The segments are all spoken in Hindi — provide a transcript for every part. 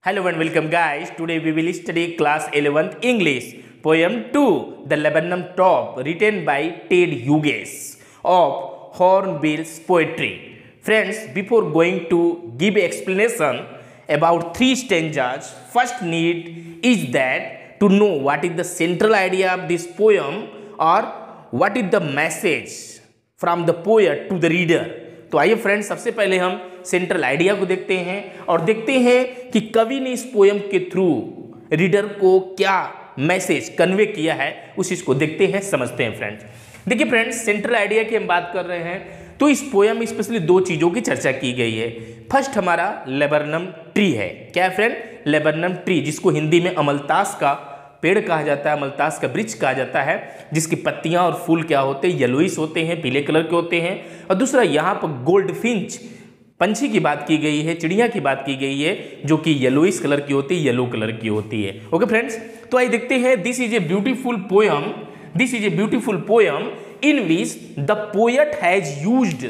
Hello and welcome guys. Today we will study class 11th English poem 2 The Laburnum Top written by Ted Hughes of Hornbill's Poetry. Friends, before going to give explanation about three stanzas, first need is that to know what is the central idea of this poem or what is the message from the poet to the reader. तो आइए फ्रेंड्स, सबसे पहले हम सेंट्रल आइडिया को देखते हैं और देखते हैं कि कवि ने इस पोयम के थ्रू रीडर को क्या मैसेज कन्वे किया है, उस चीज को देखते हैं, समझते हैं फ्रेंड्स। देखिए फ्रेंड्स, सेंट्रल आइडिया की हम बात कर रहे हैं तो इस पोयम में स्पेशली दो चीजों की चर्चा की गई है। फर्स्ट हमारा लेबरनम ट्री है। क्या है फ्रेंड? लेबरनम ट्री, जिसको हिंदी में अमलतास का पेड़ कहा जाता है, अमलतास का वृक्ष कहा जाता है, जिसकी पत्तियां और फूल क्या होते हैं, येलोइश होते हैं, पीले कलर के होते हैं। और दूसरा यहाँ पर गोल्ड फिंच पंछी की बात की गई है, चिड़िया की बात की गई है, जो कि येलोइश कलर की होती है, येलो कलर की होती है। ओके फ्रेंड्स, तो आइए देखते हैं। This is a beautiful poem, this is a beautiful poem in which the poet has used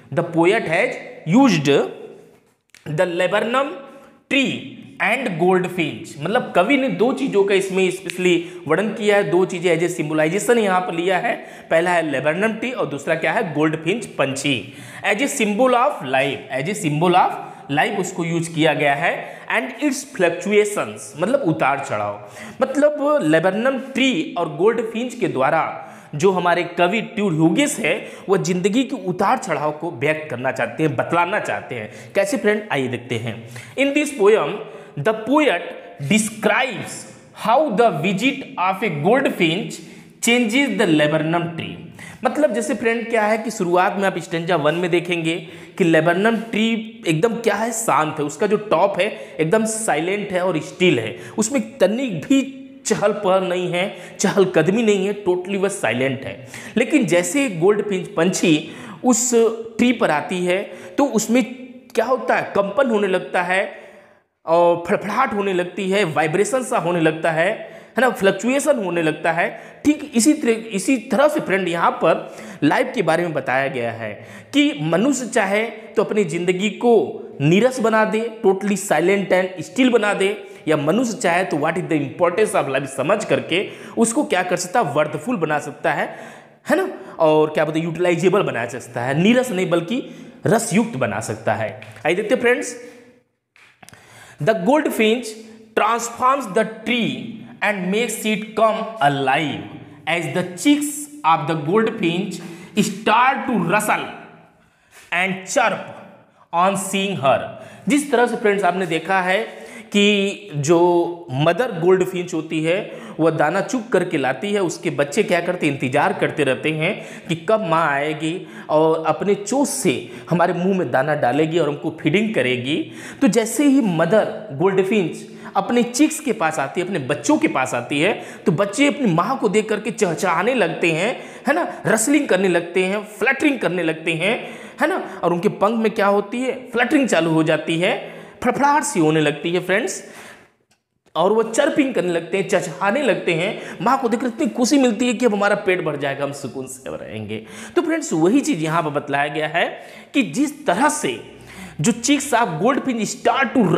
the laburnum tree and gold finch. मतलब कवि ने दो चीजों का इसमें स्पेशली वर्णन किया है, दो चीजें एज ए सिंबलाइजेशन यहाँ पर लिया है। पहला है लेबरनम ट्री और दूसरा क्या है? गोल्ड फिंच पंछी। As a symbol of life, as a symbol of life उसको यूज किया गया है। एंड इट्स फ्लक्चुएशंस, मतलब उतार चढ़ाव। मतलब लेबरनम ट्री और गोल्ड फिंच के द्वारा जो हमारे कवि टेड ह्यूगेस है, वह जिंदगी के उतार चढ़ाव को व्यक्त करना चाहते हैं, बतलाना चाहते हैं। कैसे फ्रेंड? आइए देखते हैं। In this poem the poet describes how the visit of a goldfinch changes the laburnum tree। मतलब जैसे फ्रेंड क्या है कि शुरुआत में आप स्टेंजा 1 में देखेंगे कि लेबरनम ट्री एकदम क्या है, शांत है, उसका जो टॉप है एकदम साइलेंट है और स्टिल है, उसमें तनिक भी चहल पहल नहीं है, चहल कदमी नहीं है, टोटली वह साइलेंट है। लेकिन जैसे गोल्ड फिंच पंछी उस ट्री पर आती है तो उसमें क्या होता है, कंपन होने लगता है और फड़फड़ाहट होने लगती है, वाइब्रेशन सा होने लगता है ना, फ्लक्चुएशन होने लगता है। ठीक इसी तरह से फ्रेंड यहाँ पर लाइफ के बारे में बताया गया है कि मनुष्य चाहे तो अपनी जिंदगी को नीरस बना दे, टोटली साइलेंट एंड स्टिल बना दे, या मनुष्य चाहे तो what is the importance of life समझ करके उसको क्या कर सकता है, वर्थफुल बना सकता है ना, और क्या बोलते हैं, यूटिलाइजेबल बना सकता है, नीरस नहीं बल्कि रसयुक्त बना सकता है। आइए देखते friends. The goldfinch transforms the tree and makes it come alive as the chicks of the goldfinch start to rustle and chirp on seeing her। जिस तरह से फ्रेंड्स आपने देखा है कि जो मदर गोल्ड फिंच होती है वह दाना चुग करके लाती है, उसके बच्चे क्या करते हैं, इंतजार करते रहते हैं कि कब माँ आएगी और अपने चोंच से हमारे मुंह में दाना डालेगी और हमको फीडिंग करेगी। तो जैसे ही मदर गोल्ड फिंच अपने चिक्स के पास आती है, अपने बच्चों के पास आती है, तो बच्चे अपनी माँ को देख करके चहचहाने लगते हैं, है ना, रसलिंग करने लगते हैं, फ्लटरिंग करने लगते हैं, है ना, और उनके पंख में क्या होती है, फ्लटरिंग चालू हो जाती है, फड़फड़ाहट सी होने लगती है फ्रेंड्स, और वो चर्पिंग करने लगते हैं, चचहाने लगते हैं। माँ को देखकर इतनी खुशी मिलती है कि अब हमारा पेट भर जाएगा, हम सुकून से रहेंगे। तो फ्रेंड्स वही चीज यहाँ पर बतलाया गया है कि जिस तरह से जो chicks of gold finch start to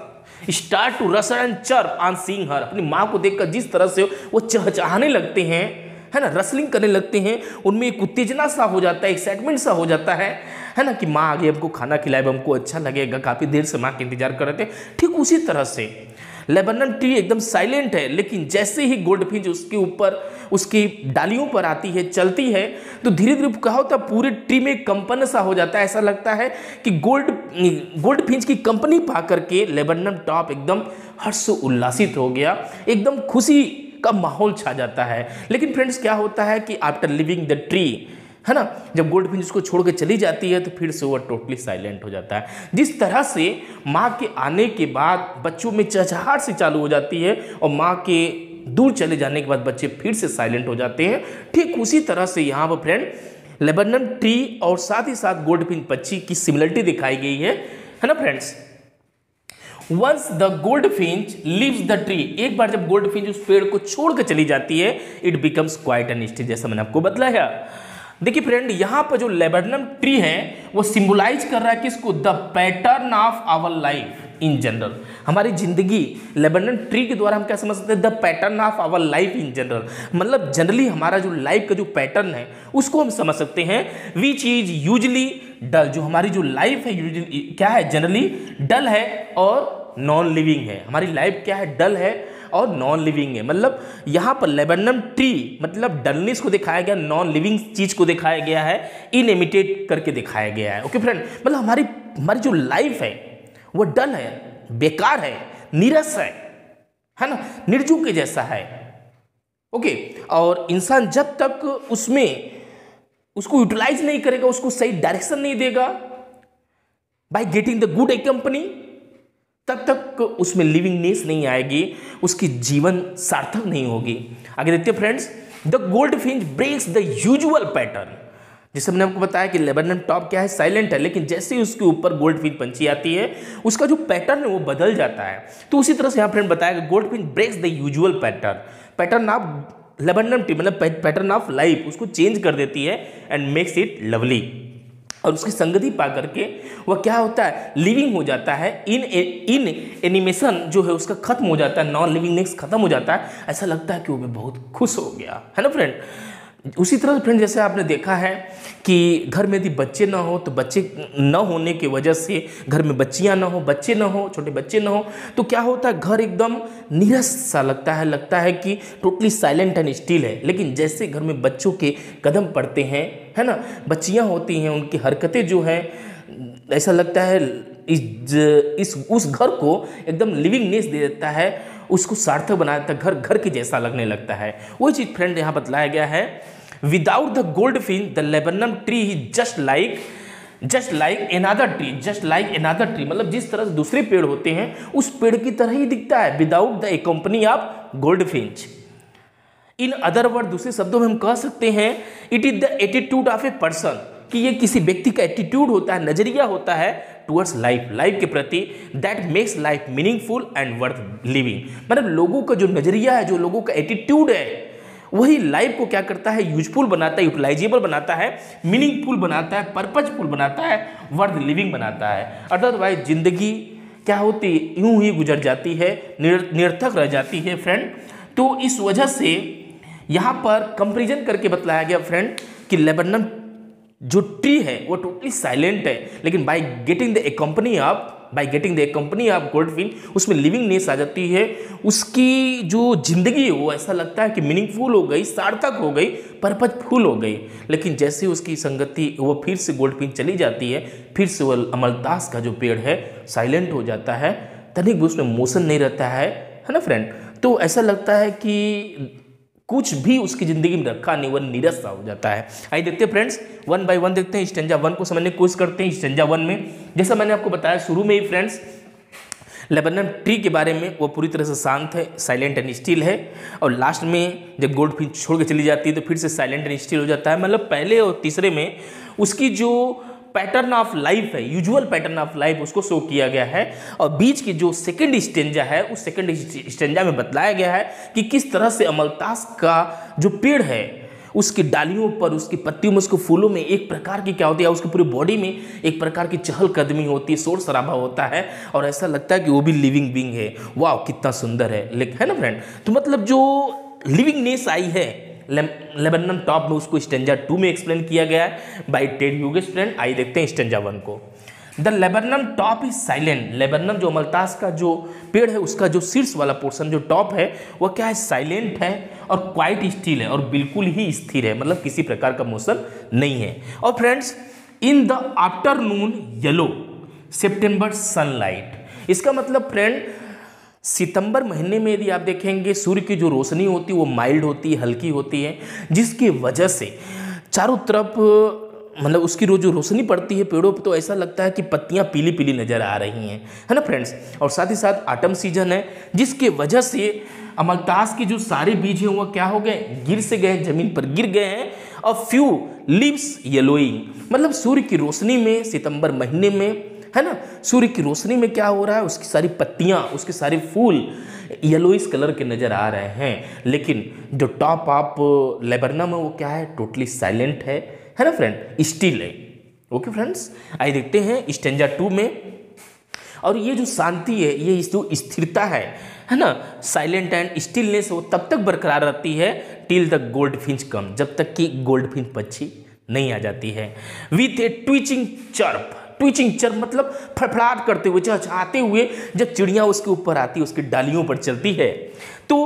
rustle and chirp on seeing her, अपनी माँ को देखकर जिस तरह से वो चहचहाने लगते हैं, है ना, रसलिंग करने लगते हैं, उनमें एक उत्तेजना सा हो जाता है, एक्साइटमेंट सा हो जाता है ना, कि माँ आगे हमको खाना खिलाए, हमको अच्छा लगेगा, काफ़ी देर से माँ का इंतजार कर रहे थे। ठीक उसी तरह से लेबरनम ट्री एकदम साइलेंट है, लेकिन जैसे ही गोल्ड फिंच उसके ऊपर उसकी डालियों पर आती है, चलती है, तो धीरे धीरे क्या होता है, पूरे ट्री में कंपन सा हो जाता है। ऐसा लगता है कि गोल्ड फिंच की कंपनी पा करके लेबरनम टॉप एकदम हर्ष उल्लासित हो गया, एकदम खुशी का माहौल छा जाता है। लेकिन फ्रेंड्स क्या होता है कि आफ्टर लिविंग द ट्री, है ना, जब गोल्ड फिंच उसको छोड़ के चली जाती है तो फिर से वो टोटली साइलेंट हो जाता है। जिस तरह से माँ के आने के बाद बच्चों में चहचहाहट से चालू हो जाती है और माँ के दूर चले जाने के बाद बच्चे फिर से साइलेंट हो जाते हैं, ठीक उसी तरह से यहाँ पर फ्रेंड लेबरनम ट्री और साथ ही साथ गोल्ड फिंच पक्षी की सिमिलरिटी दिखाई गई है ना friends. Once the gold finch leaves the tree, एक बार जब गोल्ड फिंच उस पेड़ को छोड़ कर चली जाती है, it becomes quiet and still, जैसा मैंने आपको बताया। देखिए फ्रेंड, यहाँ पर जो लेबरनम ट्री है वो सिंबलाइज कर रहा है किसको, the pattern of our life, in general. हमारी जिंदगी लेबनन ट्री के द्वारा हम क्या समझ सकते हैं, the pattern of our life in general, मतलब जनरली हमारा जो लाइफ का जो पैटर्न है उसको हम समझ सकते हैं। विच इज यूजली डल, जो हमारी जो लाइफ है यूजली क्या है, जनरली डल है और नॉन लिविंग है। हमारी लाइफ क्या है, डल है और नॉन लिविंग है। मतलब यहाँ पर लेबनम ट्री मतलब डलनेस को दिखाया गया, नॉन लिविंग चीज को दिखाया गया है, इनएमिटेट करके दिखाया गया है। ओके फ्रेंड, मतलब हमारी हमारी जो लाइफ है वो डल है, बेकार है, नीरस है ना, निर्जीव के जैसा है। ओके, और इंसान जब तक उसमें उसको यूटिलाइज नहीं करेगा, उसको सही डायरेक्शन नहीं देगा by getting the good company, तब तक उसमें लिविंगनेस नहीं आएगी, उसकी जीवन सार्थक नहीं होगी। आगे देखते हैं friends, the goldfinch breaks the usual pattern. जैसे हमने आपको बताया कि लेबनन टॉप क्या है, साइलेंट है, लेकिन जैसे ही उसके ऊपर गोल्डफिंच पंछी आती है उसका जो पैटर्न है वो बदल जाता है। तो उसी तरह से यहाँ फ्रेंड बताया कि goldfinch breaks the usual pattern of laburnum tree, मतलब पैटर्न ऑफ लाइफ, उसको चेंज कर देती है एंड मेक्स इट लवली। और उसकी संगति पा करके वह क्या होता है, लिविंग हो जाता है। इन एनिमेशन जो है उसका खत्म हो जाता है, नॉन लिविंगनेस खत्म हो जाता है, ऐसा लगता है कि वो भी बहुत खुश हो गया है ना फ्रेंड। उसी तरह फ्रेंड जैसे आपने देखा है कि घर में यदि बच्चे ना हो तो बच्चे न होने की वजह से घर में बच्चियां ना हो, बच्चे ना हो, छोटे बच्चे ना हो, तो क्या होता है, घर एकदम नीरस सा लगता है कि टोटली साइलेंट एंड स्टिल है। लेकिन जैसे घर में बच्चों के कदम पड़ते हैं, है ना, बच्चियां होती हैं, उनकी हरकतें जो हैं, ऐसा लगता है उस घर को एकदम लिविंगनेस दे देता है, उसको सार्थक बना देता है, घर घर के जैसा लगने लगता है। वही चीज फ्रेंड यहाँ बतलाया गया है, without the goldfinch the laburnum tree is just like another tree, मतलब जिस तरह से दूसरे पेड़ होते हैं उस पेड़ की तरह ही दिखता है, without the company of goldfinch. In other word, दूसरे शब्दों में हम कह सकते हैं, it is the attitude of a person, कि ये किसी व्यक्ति का एटीट्यूड होता है, नजरिया होता है टुवर्ड्स लाइफ के प्रति, that makes life meaningful and worth living. मतलब लोगों का जो नजरिया है, जो लोगों का एटीट्यूड है, वही लाइफ को क्या करता है, यूजफुल बनाता है, यूटिलाइजेबल बनाता है, मीनिंगफुल बनाता है, पर्पजफुल बनाता है, वर्थ लिविंग बनाता है। अदरवाइज जिंदगी क्या होती, यूं ही गुजर जाती है, निरर्थक रह जाती है फ्रेंड। तो इस वजह से यहाँ पर कंपेरिजन करके बतलाया गया फ्रेंड कि लेबनम जो ट्री है वो टोटली साइलेंट है, लेकिन by getting the company of goldfinch उसमें लिविंगनेस आ जाती है, उसकी जो जिंदगी है वो ऐसा लगता है कि मीनिंगफुल हो गई, सार्थक हो गई, पर्पजफुल हो गई। लेकिन जैसे उसकी संगति वो फिर से गोल्डफिंच चली जाती है, फिर से वो अमलतास का जो पेड़ है साइलेंट हो जाता है, तनिक भी उसमें मोशन नहीं रहता है ना फ्रेंड। तो ऐसा लगता है कि कुछ भी उसकी जिंदगी में रखा नहीं, वह नीरस सा हो जाता है। आइए देखते हैं फ्रेंड्स, वन बाय वन देखते हैं, स्टेंजा 1 को समझने की कोशिश करते हैं। स्टेंजा 1 में जैसा मैंने आपको बताया शुरू में ही फ्रेंड्स, लेबनन ट्री के बारे में, वो पूरी तरह से शांत है, साइलेंट एंड स्टिल है, और लास्ट में जब गोल्डफिंच छोड़ के चली जाती है तो फिर से साइलेंट एंड स्टिल हो जाता है। मतलब पहले और तीसरे में उसकी जो पैटर्न ऑफ लाइफ है, यूजुअल पैटर्न ऑफ लाइफ, उसको शो किया गया है। और बीच की जो सेकंड स्टेंजा है, उस सेकंड स्टेंजा में बतलाया गया है कि किस तरह से अमलतास का जो पेड़ है, उसकी डालियों पर, उसकी पत्तियों में, उसके फूलों में एक प्रकार की क्या होती है, उसकी पूरी बॉडी में एक प्रकार की चहलकदमी होती है, शोर शराबा होता है, और ऐसा लगता है कि वो भी लिविंग बीइंग है। वाह कितना सुंदर है, है ना फ्रेंड। तो मतलब जो लिविंगनेस आई है लेबनन टॉप में, उसको स्टेंजा 2 में एक्सप्लेन किया गया है बाय टेड ह्यूगेस फ्रेंड। आइए देखते हैं स्टेंजा 1 को। The laburnum top is silent, laburnum जो अमलतास का जो पेड़ है उसका जो शीर्ष वाला पोर्शन जो टॉप है वह क्या है, साइलेंट है और क्वाइट स्टिल है, और बिल्कुल ही स्थिर है, मतलब किसी प्रकार का मोशन नहीं है। और friends, in the afternoon yellow September sunlight, इसका मतलब फ्रेंड सितंबर महीने में यदि आप देखेंगे सूर्य की जो रोशनी होती है वो माइल्ड होती है, हल्की होती है, जिसकी वजह से चारों तरफ मतलब उसकी जो रोशनी पड़ती है पेड़ों पर, तो ऐसा लगता है कि पत्तियां पीली पीली नजर आ रही हैं, है ना फ्रेंड्स। और साथ ही साथ ऑटम सीजन है, जिसके वजह से अमलतास के जो सारे बीज हैं वो क्या हो गए, गिर से गए, जमीन पर गिर गए हैं। और फ्यू लीव्स येलोइंग, मतलब सूर्य की रोशनी में सितंबर महीने में, है ना, सूर्य की रोशनी में क्या हो रहा है, उसकी सारी पत्तियां, उसके सारे फूल येलोइश कलर के नजर आ रहे हैं। लेकिन जो टॉप ऑफ लेबनम है वो क्या है, टोटली साइलेंट है ना फ्रेंड, स्टिल है। ओके फ्रेंड्स, आइए देखते हैं स्टेंजा 2 में और ये जो शांति है, ये जो स्थिरता है ना, साइलेंट एंड स्टिलनेस, वो तब तक बरकरार रहती है टिल द गोल्डफिंच कम, जब तक कि गोल्डफिंच पक्षी नहीं आ जाती है। With a twitching chirp, twitching chirp मतलब फड़फड़ाहट करते हुए, चहचहाते हुए जब चिड़िया उसके ऊपर आती है, उसकी डालियों पर चलती है, तो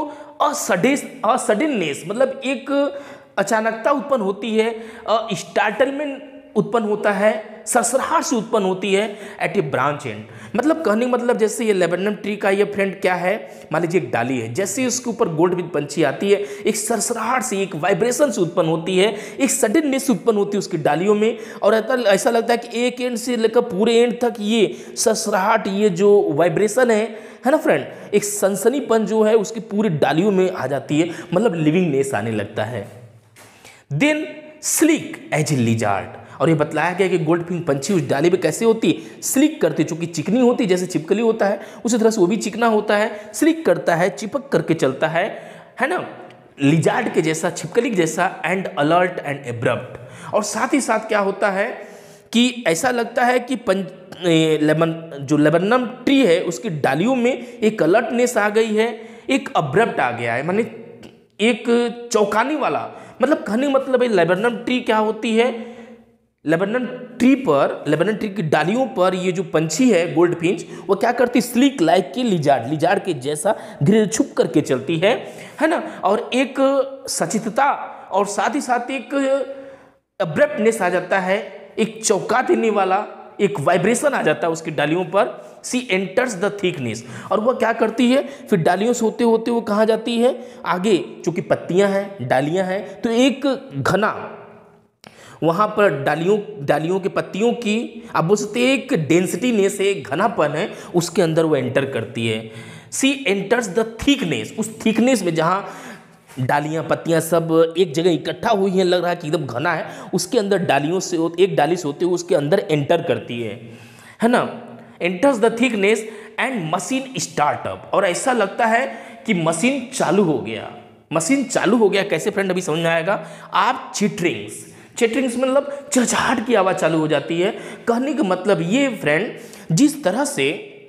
सडननेस मतलब एक अचानकता उत्पन्न होती है, स्टार्टलमेंट उत्पन्न होता है, सरसराहट से उत्पन्न होती है एट ए ब्रांच एंड। मतलब कहने मतलब जैसे ये लेबेनम ट्री का ये फ्रेंड क्या है, मान लीजिए एक डाली है, जैसे उसके ऊपर गोल्डफिंच पंछी आती है, एक सरसराहट से, एक वाइब्रेशन से उत्पन्न होती है, एक सडननेस उत्पन्न होती है उसकी डालियों में, और ऐसा लगता है कि एक एंड से लेकर पूरे एंड तक ये सरसराहट, ये जो वाइब्रेशन है ना फ्रेंड, एक सनसनीपन जो है उसकी पूरी डालियों में आ जाती है, मतलब लिविंगनेस आने लगता है। Then sleek as a lizard, और ये बतलाया गया कि गोल्डफिंच पंछी उस डाली पे कैसे होती है, स्लिक करती, चूंकि चिकनी होती है, जैसे छिपकली होता है उसी तरह से वो भी चिकना होता है, स्लिक करता है, चिपक करके चलता है ना, लिजार्ड के जैसा, छिपकली के जैसा, एंड अलर्ट एंड एब्रप्ट। और साथ ही साथ क्या होता है कि ऐसा लगता है कि जो लेबेनम ट्री है उसकी डालियों में एक अलर्टनेस आ गई है, एक अब्रप्ट आ गया है, माने एक चौंकाने वाला, मतलब कहने मतलब है लेबेनम ट्री क्या होती है, लेबेनम ट्री की डालियों पर ये जो पंछी है गोल्डफिंच, वो क्या करती, स्लीक लाइक की लिजार्ड के जैसा धीरे छुप करके चलती है ना, और एक सचेतता और साथ ही साथ एक अब्रप्टनेस आ जाता है, एक चौंका देने वाला एक वाइब्रेशन आ जाता है उसकी डालियों पर। सी एंटर्स द थिकनेस, और वह क्या करती है, फिर डालियों से होते होते वो कहाँ जाती है आगे, चूंकि पत्तियां हैं, डालियां हैं, तो एक घना वहाँ पर डालियों के पत्तियों की आप बोल सकते हैं एक डेंसिटीनेस है, एक घनापन है, उसके अंदर वो एंटर करती है। सी एंटर्स द थिकनेस, उस थिकनेस में जहाँ डालियाँ पत्तियाँ सब एक जगह इकट्ठा हुई हैं, लग रहा है कि एकदम घना है, उसके अंदर डालियों से एक डाली से होते हुए उसके अंदर एंटर करती है ना, enters the thickness and machine startup, और ऐसा लगता है कि मशीन चालू हो गया। कैसे फ्रेंड, अभी समझ में आएगा। आप चिटरिंग्स मतलब चहचहाट की आवाज चालू हो जाती है। कहने का मतलब ये फ्रेंड, जिस तरह से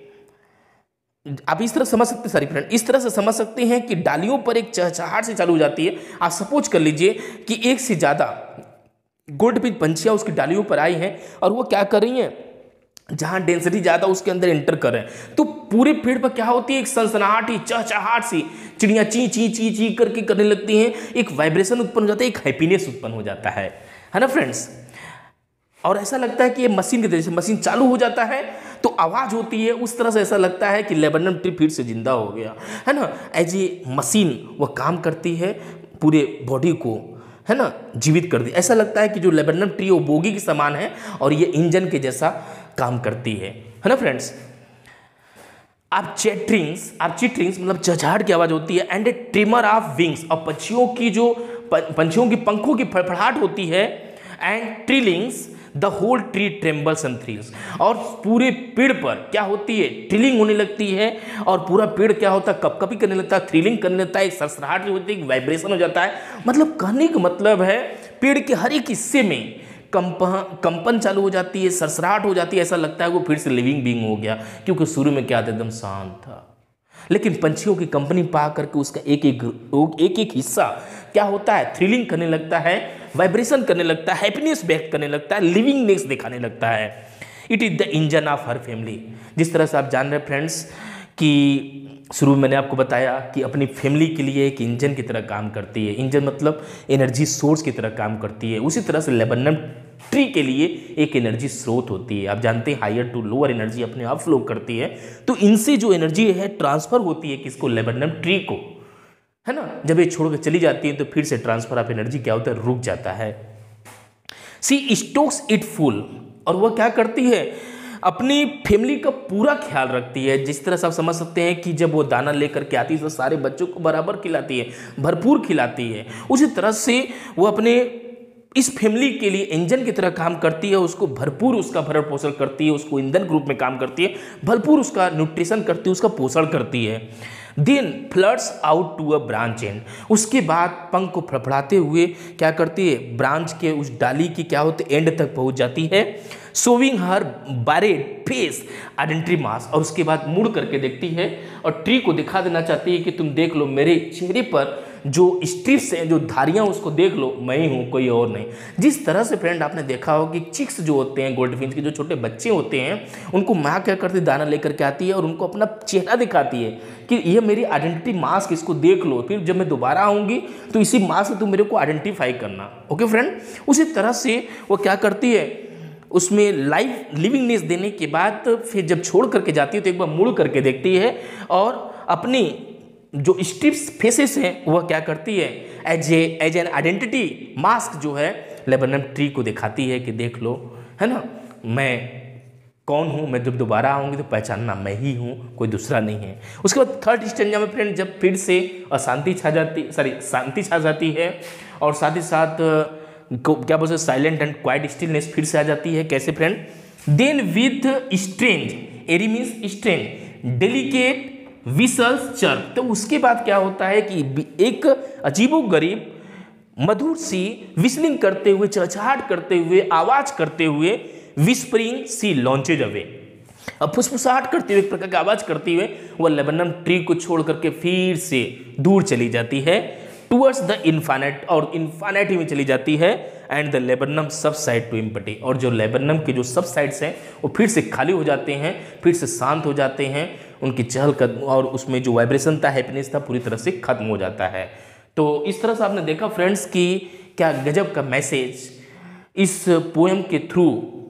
आप इस तरह समझ सकते, सॉरी फ्रेंड, इस तरह से समझ सकते हैं कि डालियों पर एक चहचहाट से चालू हो जाती है। आप सपोज कर लीजिए कि एक से ज्यादा गोल्डफिंच पंछियां उसकी डालियों पर आई हैं और वो क्या कर रही हैं, जहां डेंसिटी ज्यादा उसके अंदर एंटर कर रहे हैं, तो पूरे पेड़ पर क्या होती है, एक सनसनाहट ही, चहचहाट सी, चिड़ियां ची ची ची ची करके करने लगती हैं, एक वाइब्रेशन उत्पन्न हो जाता है, एक हैप्पीनेस उत्पन्न हो जाता है ना फ्रेंड्स। और ऐसा लगता है कि ये मशीन की तरह से मशीन चालू हो जाता है तो आवाज होती है, उस तरह से ऐसा लगता है कि लेबेनम ट्री फिर से जिंदा हो गया है ना। एज ए मशीन वह काम करती है, पूरे बॉडी को है ना जीवित कर दी। ऐसा लगता है कि जो लेबेनम ट्री वो बोगी के समान है और ये इंजन के जैसा काम करती है ना फ्रेंड्स। आप चिटरिंग्स मतलब चहचहाट की आवाज होती है, and a tremor of wings, और पंछियों की पंखों की फड़फड़ाहट होती है, and trillings the whole tree trembles and thrills, और पूरे पेड़ पर क्या होती है, ट्रिलिंग होने लगती है और पूरा पेड़ क्या होता है, कपकपी करने लगता है, थ्रिलिंग करने लगता है, एक सरसराहट होती है, एक वाइब्रेशन हो जाता है। मतलब कहने का मतलब है पेड़ के हर एक हिस्से में कंपन चालू हो जाती है, सरसराहट हो जाती है, ऐसा लगता है वो फिर से लिविंग बीइंग हो गया, क्योंकि शुरू में क्या था, एकदम शांत था। लेकिन पंछियों की कंपनी पा करके उसका एक एक हिस्सा क्या होता है, थ्रिलिंग करने लगता है, वाइब्रेशन करने लगता है, हैप्पीनेस व्यक्त करने लगता है, लिविंगनेस दिखाने लगता है। It is the engine of her family. जिस तरह से आप जान रहे हैं फ्रेंड्स कि शुरू में मैंने आपको बताया कि अपनी फैमिली के लिए एक इंजन की तरह काम करती है, इंजन मतलब एनर्जी सोर्स की तरह काम करती है, उसी तरह से लेबेनम ट्री के लिए एक एनर्जी स्रोत होती है। आप जानते हैं हायर टू लोअर एनर्जी अपने आप फ्लो करती है, तो इनसे जो एनर्जी है ट्रांसफर होती है किसको, लेबेनम ट्री को, है ना। जब ये छोड़ कर चली जाती है तो फिर से ट्रांसफर ऑफ एनर्जी क्या होता है, रुक जाता है। सी स्टोक्स इट फुल, और वह क्या करती है, अपनी फैमिली का पूरा ख्याल रखती है। जिस तरह से आप समझ सकते हैं कि जब वो दाना लेकर के आती है तो सारे बच्चों को बराबर खिलाती है, भरपूर खिलाती है, उसी तरह से वो अपने इस फैमिली के लिए इंजन की तरह काम करती है, उसको भरपूर उसका भरण पोषण करती है, उसको ईंधन के रूप में काम करती है, भरपूर उसका न्यूट्रिशन करती है, उसका पोषण करती है। Then floods out to a branch end, उसके बाद पंख को फड़फड़ाते हुए क्या करती है, ब्रांच के उस डाली की क्या होती है, एंड तक पहुंच जाती है। Showing her bared face identity mass, और उसके बाद मुड़ करके देखती है और ट्री को दिखा देना चाहती है कि तुम देख लो मेरे चेहरे पर जो स्ट्रिप्स हैं, जो धारियां, उसको देख लो, मैं ही हूँ, कोई और नहीं। जिस तरह से फ्रेंड आपने देखा हो कि चिक्स जो होते हैं गोल्डफिश के, जो छोटे बच्चे होते हैं, उनको माँ क्या करती है, दाना लेकर के आती है और उनको अपना चेहरा दिखाती है कि ये मेरी आइडेंटिटी मास्क, इसको देख लो, फिर जब मैं दोबारा आऊँगी तो इसी मास्क से तुम मेरे को आइडेंटिफाई करना। ओके फ्रेंड, उसी तरह से वो क्या करती है, उसमें लाइफ लिविंगनेस देने के बाद फिर जब छोड़ करके जाती है तो एक बार मुड़ करके देखती है और अपनी जो स्ट्रिप्स फेसेस हैं वह क्या करती है, एज एन आइडेंटिटी मास्क जो है लेबनम ट्री को दिखाती है कि देख लो, है ना, मैं कौन हूँ, मैं जब दोबारा आऊँगी तो पहचानना मैं ही हूँ, कोई दूसरा नहीं है। उसके बाद थर्ड स्टेंजा में फ्रेंड जब फिर से शांति छा जाती है और साथ ही साथ क्या बोलते हैं, साइलेंट एंड क्वाइट स्टिलनेस फिर से आ जाती है। कैसे friend, then with strange, eerie means strange, delicate whistles chirp, तो उसके बाद क्या होता है कि एक अजीबोगरीब मधुर सी विस्लिंग करते हुए, चहचहाट करते हुए, आवाज करते हुए, विस्परिंग सी लॉन्चेज अवे, अब फुसफुसाहट करते हुए, एक प्रकार की आवाज करते हुए वह लेबनम ट्री को छोड़ करके फिर से दूर चली जाती है टूवर्ड्स द इन्फाइनाइट, और इन्फाइनाइटी में चली जाती है। And the laburnum subside to empty, और जो लेबनम के जो सब साइड्स हैं वो फिर से खाली हो जाते हैं, फिर से शांत हो जाते हैं, उनकी चहलकदमी और उसमें जो वाइब्रेशन था, हैप्पीनेस था, पूरी तरह से खत्म हो जाता है। तो इस तरह से आपने देखा फ्रेंड्स कि क्या गजब का मैसेज इस पोएम के थ्रू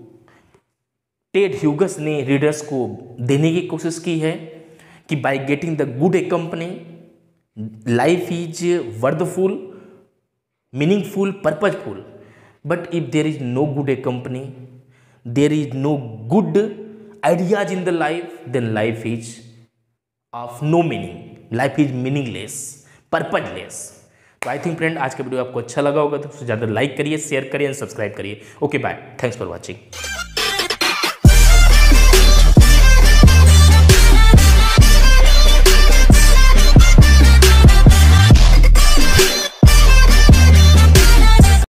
टेड ह्यूगस ने रीडर्स को देने की कोशिश की है कि by getting the good a company life is worthful, meaningful, purposeful, but if there is no good a company, there is no good ideas in the life, then life is of no meaning, life is meaningless, purposeless। तो आई थिंक फ्रेंड आज का वीडियो आपको अच्छा लगा होगा तो ज़्यादा लाइक करिए, शेयर करिए एंड सब्सक्राइब करिए। Okay bye, thanks for watching.